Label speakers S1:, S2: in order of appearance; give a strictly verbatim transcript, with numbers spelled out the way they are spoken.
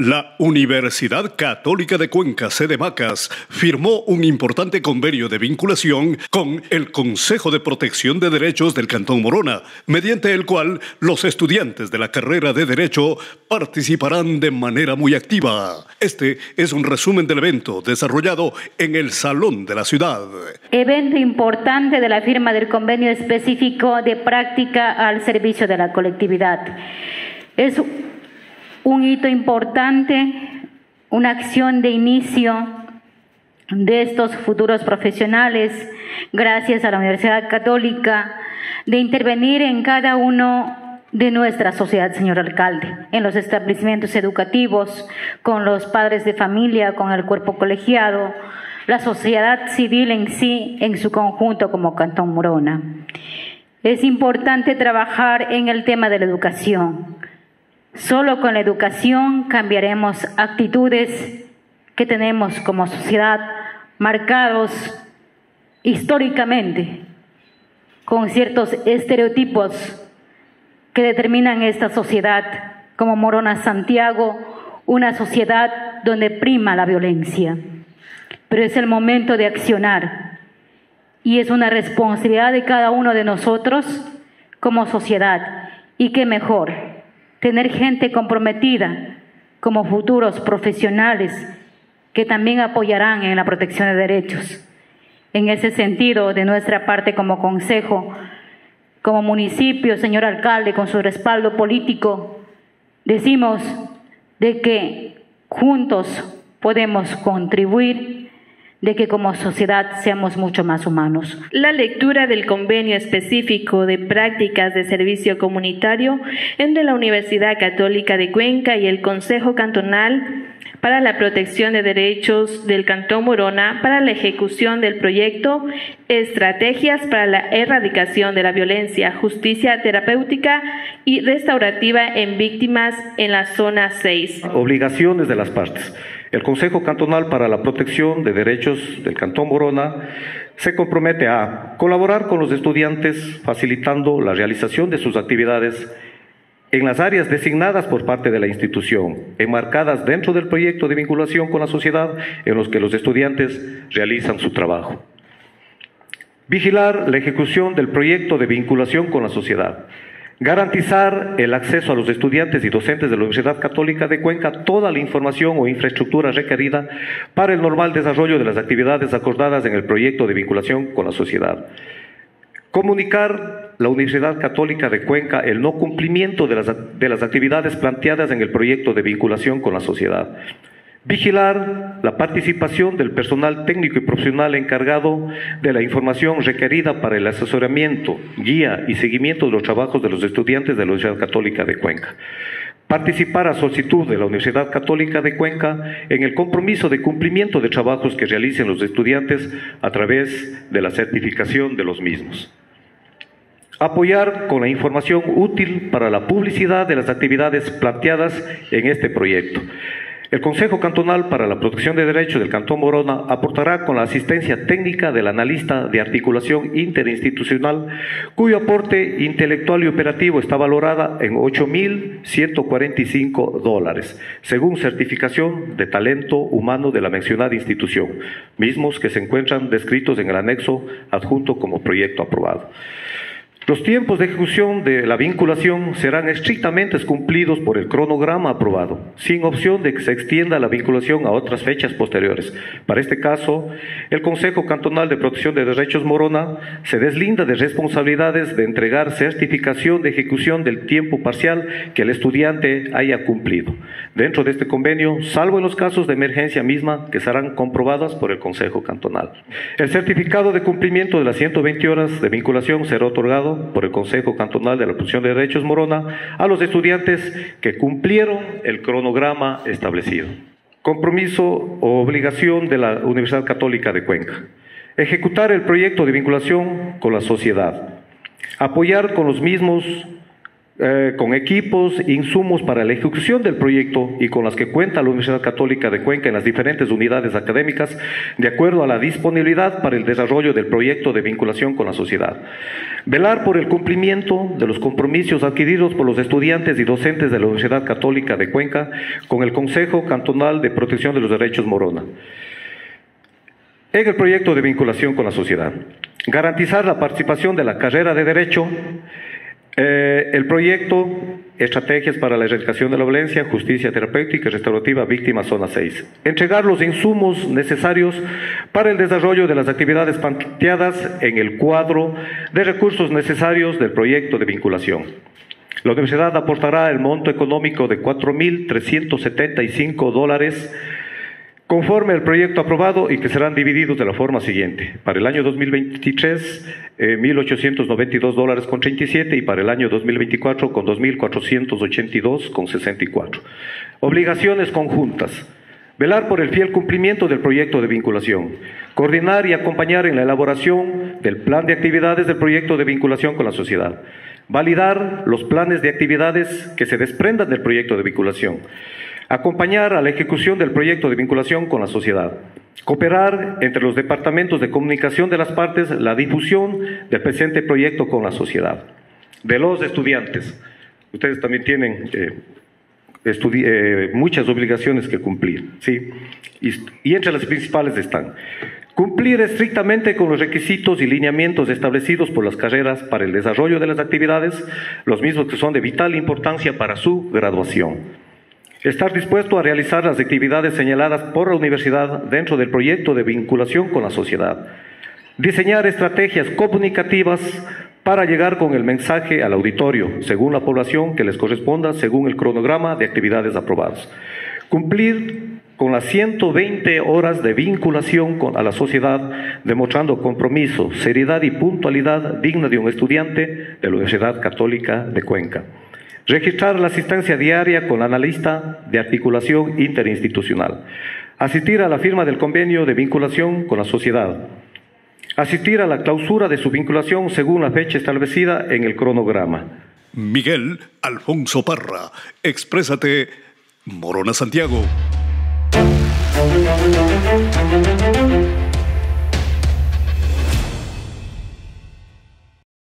S1: La Universidad Católica de Cuenca, sede Macas, firmó un importante convenio de vinculación con el Consejo de Protección de Derechos del Cantón Morona, mediante el cual los estudiantes de la carrera de Derecho participarán de manera muy activa. Este es un resumen del evento desarrollado en el Salón de la Ciudad.
S2: Evento importante de la firma del convenio específico de práctica al servicio de la colectividad. Es un hito importante, una acción de inicio de estos futuros profesionales, gracias a la Universidad Católica, de intervenir en cada uno de nuestra sociedad, señor alcalde, en los establecimientos educativos, con los padres de familia, con el cuerpo colegiado, la sociedad civil en sí, en su conjunto como Cantón Morona. Es importante trabajar en el tema de la educación. Solo con la educación cambiaremos actitudes que tenemos como sociedad marcados históricamente con ciertos estereotipos que determinan esta sociedad como Morona Santiago, una sociedad donde prima la violencia. Pero es el momento de accionar y es una responsabilidad de cada uno de nosotros como sociedad. Y qué mejor tener gente comprometida como futuros profesionales que también apoyarán en la protección de derechos. En ese sentido, de nuestra parte como consejo, como municipio, señor alcalde, con su respaldo político, decimos de que juntos podemos contribuir, de que como sociedad seamos mucho más humanos.
S3: La lectura del convenio específico de prácticas de servicio comunitario entre la Universidad Católica de Cuenca y el Consejo Cantonal para la Protección de Derechos del Cantón Morona para la ejecución del proyecto Estrategias para la Erradicación de la Violencia, Justicia Terapéutica y Restaurativa en Víctimas en la Zona seis.
S4: Obligaciones de las partes. El Consejo Cantonal para la Protección de Derechos del Cantón Morona se compromete a colaborar con los estudiantes facilitando la realización de sus actividades en las áreas designadas por parte de la institución, enmarcadas dentro del proyecto de vinculación con la sociedad en los que los estudiantes realizan su trabajo. Vigilar la ejecución del proyecto de vinculación con la sociedad. Garantizar el acceso a los estudiantes y docentes de la Universidad Católica de Cuenca a toda la información o infraestructura requerida para el normal desarrollo de las actividades acordadas en el proyecto de vinculación con la sociedad. Comunicar la Universidad Católica de Cuenca el no cumplimiento de las, de las actividades planteadas en el proyecto de vinculación con la sociedad. Vigilar la participación del personal técnico y profesional encargado de la información requerida para el asesoramiento, guía y seguimiento de los trabajos de los estudiantes de la Universidad Católica de Cuenca. Participar a solicitud de la Universidad Católica de Cuenca en el compromiso de cumplimiento de trabajos que realicen los estudiantes a través de la certificación de los mismos. Apoyar con la información útil para la publicidad de las actividades planteadas en este proyecto. El Consejo Cantonal para la Protección de Derechos del Cantón Morona aportará con la asistencia técnica del analista de articulación interinstitucional, cuyo aporte intelectual y operativo está valorada en ocho mil ciento cuarenta y cinco dólares, según certificación de talento humano de la mencionada institución, mismos que se encuentran descritos en el anexo adjunto como proyecto aprobado. Los tiempos de ejecución de la vinculación serán estrictamente cumplidos por el cronograma aprobado, sin opción de que se extienda la vinculación a otras fechas posteriores. Para este caso, el Consejo Cantonal de Protección de Derechos Morona se deslinda de responsabilidades de entregar certificación de ejecución del tiempo parcial que el estudiante haya cumplido, dentro de este convenio, salvo en los casos de emergencia misma que serán comprobadas por el Consejo Cantonal. El certificado de cumplimiento de las ciento veinte horas de vinculación será otorgado por el Consejo Cantonal de la Protección de Derechos Morona a los estudiantes que cumplieron el cronograma establecido. Compromiso o obligación de la Universidad Católica de Cuenca. Ejecutar el proyecto de vinculación con la sociedad. Apoyar con los mismos eh, con equipos, insumos para la ejecución del proyecto y con las que cuenta la Universidad Católica de Cuenca en las diferentes unidades académicas, de acuerdo a la disponibilidad para el desarrollo del proyecto de vinculación con la sociedad. Velar por el cumplimiento de los compromisos adquiridos por los estudiantes y docentes de la Universidad Católica de Cuenca con el Consejo Cantonal de Protección de los Derechos Morona. En el proyecto de vinculación con la sociedad, garantizar la participación de la carrera de Derecho, eh, el proyecto Estrategias para la Erradicación de la Violencia, Justicia Terapéutica y Restaurativa Víctimas Zona seis. Entregar los insumos necesarios para el desarrollo de las actividades planteadas en el cuadro de recursos necesarios del proyecto de vinculación. La universidad aportará el monto económico de cuatro mil trescientos setenta y cinco dólares conforme al proyecto aprobado y que serán divididos de la forma siguiente. Para el año dos mil veintitrés, eh, mil ochocientos noventa y dos dólares con treinta y siete y para el año dos mil veinticuatro con dos mil cuatrocientos ochenta y dos con sesenta y cuatro. Obligaciones conjuntas. Velar por el fiel cumplimiento del proyecto de vinculación. Coordinar y acompañar en la elaboración del plan de actividades del proyecto de vinculación con la sociedad. Validar los planes de actividades que se desprendan del proyecto de vinculación. Acompañar a la ejecución del proyecto de vinculación con la sociedad. Cooperar entre los departamentos de comunicación de las partes la difusión del presente proyecto con la sociedad. De los estudiantes. Ustedes también tienen eh, eh, muchas obligaciones que cumplir, ¿sí? Y, y entre las principales están: cumplir estrictamente con los requisitos y lineamientos establecidos por las carreras para el desarrollo de las actividades, los mismos que son de vital importancia para su graduación. Estar dispuesto a realizar las actividades señaladas por la universidad dentro del proyecto de vinculación con la sociedad. Diseñar estrategias comunicativas para llegar con el mensaje al auditorio, según la población que les corresponda, según el cronograma de actividades aprobadas. Cumplir con las ciento veinte horas de vinculación con, a la sociedad, demostrando compromiso, seriedad y puntualidad digna de un estudiante de la Universidad Católica de Cuenca. Registrar la asistencia diaria con analista de articulación interinstitucional. Asistir a la firma del convenio de vinculación con la sociedad. Asistir a la clausura de su vinculación según la fecha establecida en el cronograma.
S1: Miguel Alfonso Parra, exprésate, Morona Santiago.